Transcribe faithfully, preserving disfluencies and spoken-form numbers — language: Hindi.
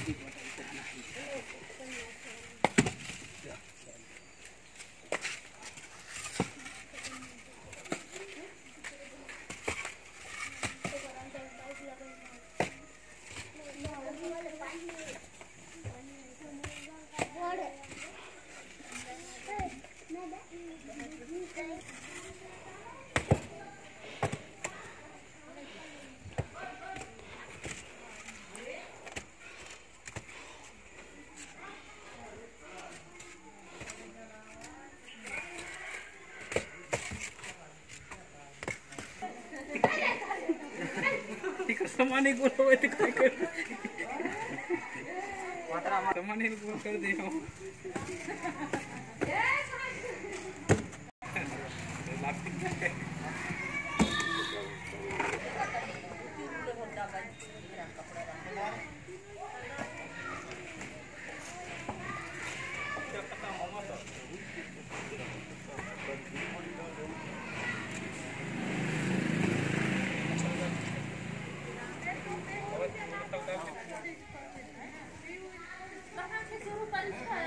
समाने को तो ऐसे काय कर समाने को कर दे हो Baka kasi surupan siya